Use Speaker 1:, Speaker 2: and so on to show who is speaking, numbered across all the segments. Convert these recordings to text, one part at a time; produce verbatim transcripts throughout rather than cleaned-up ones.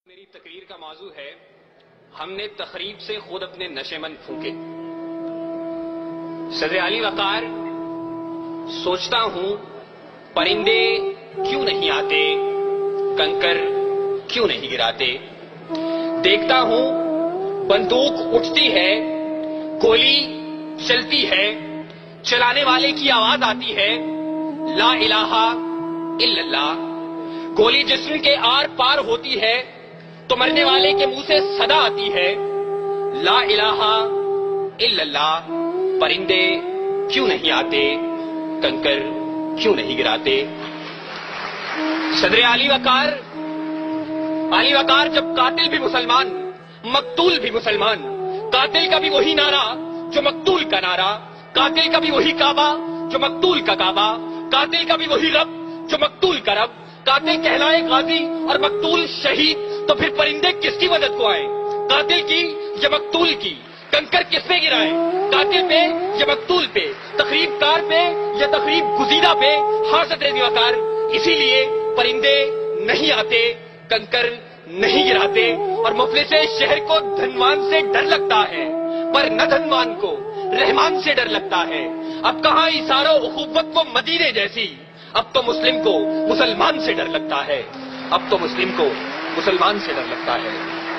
Speaker 1: میری تقریر کا موضوع ہے ہم نے تخریب سے خود اپنے نشے من پھونکے۔ صدر اعلی وقار، سوچتا ہوں پرندے کیوں نہیں آتے، کنکر کیوں نہیں گراتے، دیکھتا ہوں بندوق اٹھتی ہے، گولی چلتی ہے، چلانے والے کی آواز آتی ہے لا الہ الا اللہ، گولی جسم کے آر پار ہوتی ہے تو مرنے والے کے منہ سے صدا آتی ہے لا الہ الا اللہ، پرندے کیوں نہیں آتے، کنکر کیوں نہیں گراتے۔ صدر علی وقار علی وقار جب قاتل بھی مسلمان، مقتول بھی مسلمان، قاتل کا بھی وہی نعرہ جو مقتول کا نعرہ، قاتل کا بھی وہی کعبہ جو مقتول کا کعبہ، قاتل کا بھی وہی رب جو مقتول کا رب، قاتل کہلائے غازی اور مقتول شہید، تو پھر پرندے کس کی مدد کو آئے، قاتل کی یا مقتول کی؟ کنکر کس پہ گرائے، قاتل پہ یا مقتول پہ، تخریب کار پہ یا تخریب گزیدہ پہ؟ ہاں صدر علی وقار، اسی لیے پرندے نہیں آتے، کنکر نہیں گراتے، اور مفلس شہر کو دھنوان سے ڈر لگتا ہے پر نہ دھنوان کو رحمان سے ڈر لگتا ہے۔ اب کہاں ایثار و اخوت و مدینے جیسی، اب تو مسلم کو مسلمان سے ڈر لگتا ہے، اب تو مسلم کو مسلمان سے ڈر لگتا ہے۔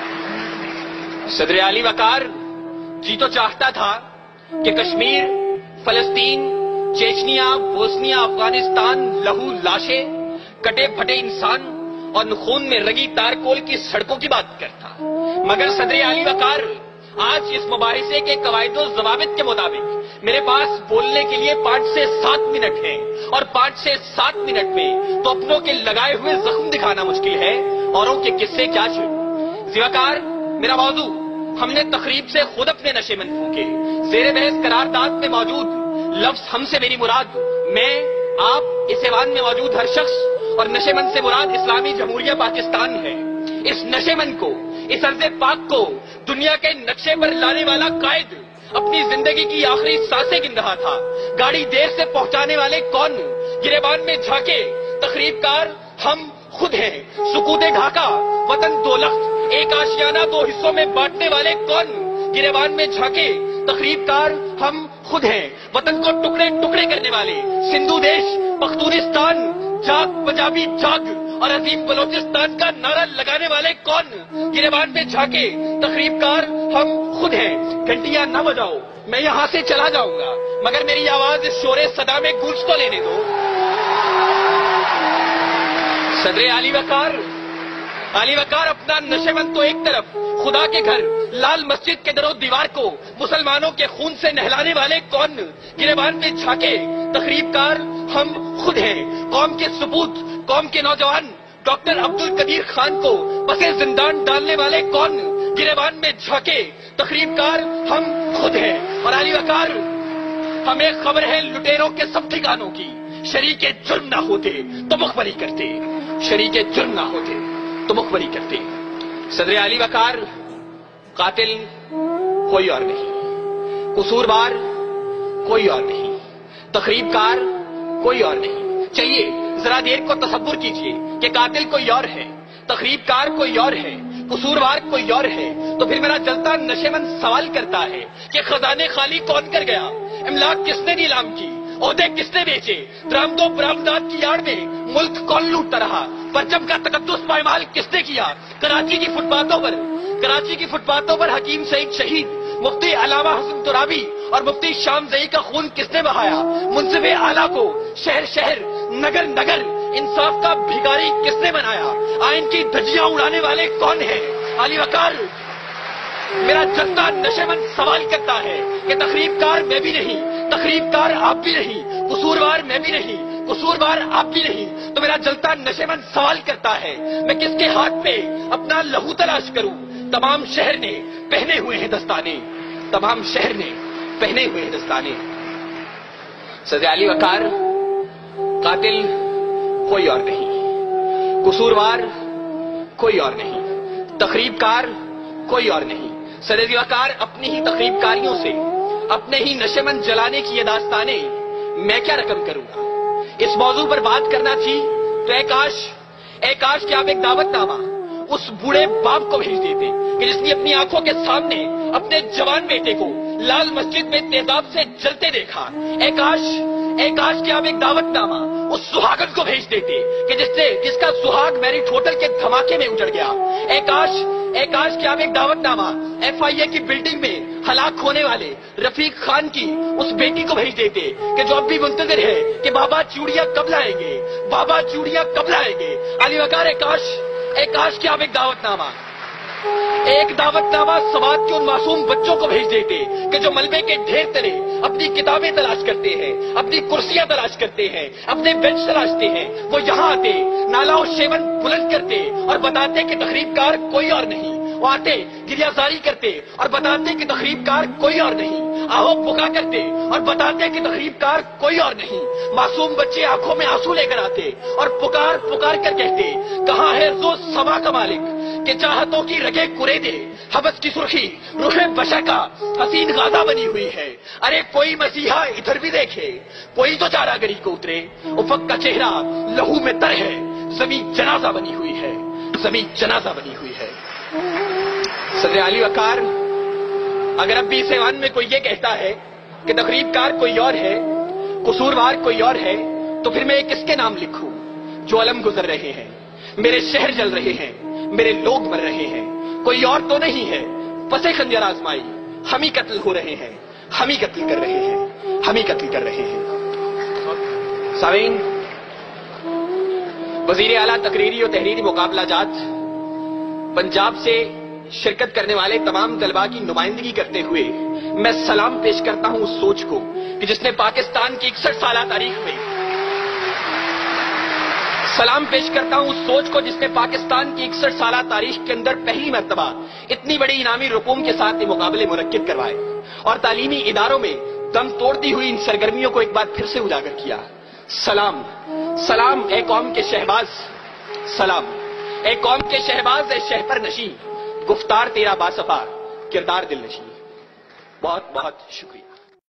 Speaker 1: صدر علی وقار، جی تو چاہتا تھا کہ کشمیر، فلسطین، چیچنیا، بوسنیا، افغانستان، لہو لاشیں، کٹے پھٹے انسان اور خون میں رگی تارکول کی سڑکوں کی بات کرتا، مگر صدر علی وقار آج اس مباحثے کے قواعد و ضوابط کے مطابق میرے پاس بولنے کے لیے پانچ سے سات منٹ ہیں، اور پانچ سے سات منٹ میں تو اپنوں کے لگائے ہوئے زخم دکھانا مشکل ہے، اوروں کے قصے کیا چھوڑوں۔ ذوالفقار، میرا موضوع ہم نے تخریب سے خود اپنے نشے من پھونکے، زیر بحث قرارداد میں موجود لفظ ہم سے میری مراد میں، آپ، اس ایوان میں موجود ہر شخص، اور نشے من سے مراد اسلامی جمہوریہ پاکستان ہے۔ اس نشے من کو، اس ارض پاک کو دنیا کے نقشے پر لانے والا قائد اپنی زندگی کی آخری سانسیں گن رہا تھا۔ گاڑی دیر سے پہنچانے والے کون؟ گریبان میں جھانکے تخریب کار ہم خود ہیں۔ سکوت ڈھاکہ وطن دو لخت، ایک آشیانہ دو حصوں میں بانٹنے والے کون؟ گریبان میں جھانکے تخریب کار ہم خود ہیں۔ وطن کو ٹکڑے ٹکڑے کرنے والے سندھو دیش، پختونستان، جاگ پنجابی جاگ اور عظیم بلوچستان کا نعرہ لگانے والے کون؟ گریبان میں جھانکے تخریب کار ہم خود ہیں۔ گھنٹیاں نہ بجاؤ، میں یہاں سے چلا جاؤں گا، مگر میری آواز اس شور صدا میں گونج تو لینے دو۔ صدر علی وقار علی وقار اپنا نشے من تو ایک طرف، خدا کے گھر لال مسجد کے در و دیوار کو مسلمانوں کے خون سے نہلانے والے کون؟ گریبان میں جھانکے تخریب کار ہم خود ہیں۔ قوم کے سپوت، قوم کے نوجوان ڈاکٹر عبد القدیر خان کو پسے زندان ڈالنے والے کون؟ گریبان میں جھانکے تخریب کار ہم خود ہیں۔ اور علی وقار، ہمیں خبر ہے لٹیروں کے سب ٹھکانوں کی، شریک جرم نہ ہوتے تو مخبری کرتے، شریک جرم نہ ہوتے تو مخبری کرتے۔ صدر علی وقار، قاتل کوئی اور نہیں، قصوروار کوئی اور نہیں، تخریب کار کوئی اور نہیں۔ چلیے ذرا دیر کو تصور کیجئے کہ قاتل کوئی اور ہے، تخریب کار کوئی اور ہے، قصوروار کوئی اور ہے، تو پھر میرا جلتا نشے من سوال کرتا ہے کہ خزانے خالی کون کر گیا، املاک کس نے نیلام کی، عہدے کس نے بیچے، درآمد و برآمدات کی آڑ میں ملک کون لوٹتا رہا، پرچم کا تقدس پائمال کس نے کیا، کراچی کی فٹ پاتھوں پر کراچی کی فٹ پاتھوں پر حکیم سعید شہید، مفتی علامہ حسن ترابی اور مفتی شام زئی کا خون کس نے بہایا، منصف اعلیٰ کو شہر شہر، نگر نگر انصاف کا بھیکاری کس نے بنایا، آئین کی دھجیاں اڑانے والے کون ہیں؟ علی وقار، میرا جلتا نشے من سوال کرتا ہے کہ تخریب کار میں بھی نہیں، تخریب کار آپ بھی نہیں، قصوروار میں بھی نہیں، قصوروار آپ بھی نہیں، تو میرا جلتا نشے من سوال کرتا ہے میں کس کے ہاتھ میں اپنا لہو تلاش کروں؟ تمام شہر نے پہنے ہوئے ہیں دستانے، تمام شہر نے پہنے ہوئے ہیں دستانے۔ صدر علی وقار، قاتل کوئی اور نہیں، قصوروار کوئی اور نہیں، تخریب کار کوئی اور نہیں۔ صدر علی وقار، اپنی ہی تخریب کاریوں سے، اپنے ہی نشے من جلانے کی یہ داستانیں میں کیا رقم کروں گا؟ اس موضوع پر بات کرنا تھی تو اے کاش اے کاش کہ آپ ایک دعوت نامہ उस बूढ़े बाप को भेज देते कि जिसने अपनी आंखों के सामने अपने जवान बेटे को लाल मस्जिद में तेजाब से जलते देखा। ए काश, ए काश कि आप एक दावतनामा उस सुहागन को भेज देते कि जिसने जिसका सुहाग मैरिज होटल के धमाके में उजड़ गया। ए काश, ए काश कि आप एक दावतनामा एफ आई ए की बिल्डिंग में हलाक होने वाले रफीक खान की उस बेटी को भेज देते कि जो अब भी मुंतजिर है कि बाबा चूड़ियां कब लाएंगे, बाबा चूड़ियां कब लाएंगे। अली वकार, ए काश, ए काश कि आप एक दावतनामा एक दावतनामा सवात के उन मासूम बच्चों को भेज देते कि जो मलबे के ढेर तले अपनी किताबें तलाश करते हैं, अपनी कुर्सियां तलाश करते हैं, अपने बेंच तलाशते हैं। वो यहाँ आते, नाला और शेवन बुलंद करते और बताते कि तकरीबकार कोई और नहीं। वो आते, गिरियाजारी करते और बताते कि तकरीबकार कोई और नहीं। आहो पुका करते और बताते कि तकरीबकार कोई और नहीं। मासूम बच्चे आंखों में आंसू लेकर आते और पुकार पुकार कर कहते, कहाँ है जो समा का मालिक कि चाहतों की रगे कुरेदे, हवस की सुर्खी रुखे बशका हसीन गाजा बनी हुई है। अरे कोई मसीहा इधर भी देखे, कोई तो चारागरी को उतरे। उफक का चेहरा लहू में तर है, जमीन जनाजा बनी हुई है, जमीन जनाजा बनी हुई है। सदर अली वकार, अगर अब भी इस ऐवान में कोई ये कहता है कि तकरीबकार कोई और है, कसूरवार कोई और है, तो फिर मैं किसके नाम लिखूं जो अलम गुजर रहे हैं, मेरे शहर जल रहे हैं, मेरे लोग मर रहे हैं। कोई और तो नहीं है, पसे खंजर आजमाई हम ही कत्ल हो रहे हैं, हम ही कत्ल कर रहे हैं, हम ही कत्ल कर रहे हैं। सामीन, वजीर आला तकरीरी और तहरीरी मुकाबला जात पंजाब से शिरकत करने वाले तमाम तलबा की नुमाइंदगी करते हुए मैं सलाम पेश करता हूं उस सोच को कि जिसने पाकिस्तान की इकसठ साल तारीख में सलाम पेश करता हूं उस सोच को जिसने पाकिस्तान की इकसठ साल तारीख के अंदर पहली मर्तबा इतनी बड़ी इनामी रकूम के साथ ये मुकाबले मुनक्किद करवाए और तालीमी इदारों में दम तोड़ती हुई इन सरगर्मियों को एक बार फिर से उजागर किया। सलाम, सलाम ए कौम के शहबाज, सलाम ए कौम के शहबाज, ए शहपर नशी, गुफ्तार तेरा बासफा, किरदार दिल नशी। बहुत बहुत शुक्रिया।